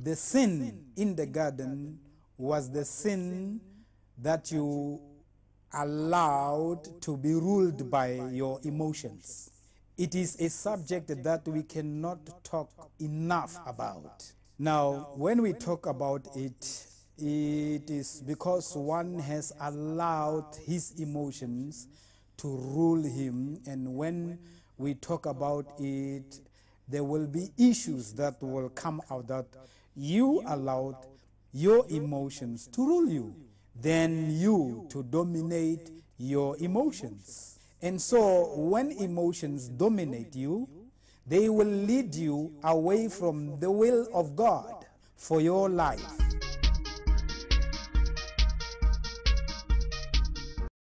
the sin in the garden was the sin that you allowed to be ruled by your emotions. It is a subject that we cannot talk enough about. Now, when we talk about it, it is because one has allowed his emotions to rule him, and when we talk about it, there will be issues that will come out that you allowed your emotions to rule you, then you to dominate your emotions. And so when emotions dominate you, they will lead you away from the will of God for your life.